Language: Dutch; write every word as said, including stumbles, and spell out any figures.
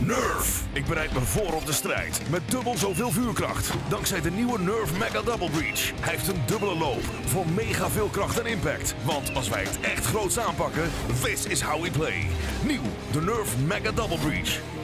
Nerf. Ik bereid me voor op de strijd met dubbel zoveel vuurkracht. Dankzij de nieuwe Nerf Mega Double Breach. Hij heeft een dubbele loop voor mega veel kracht en impact. Want als wij het echt groots aanpakken, this is how we play. Nieuw, de Nerf Mega Double Breach.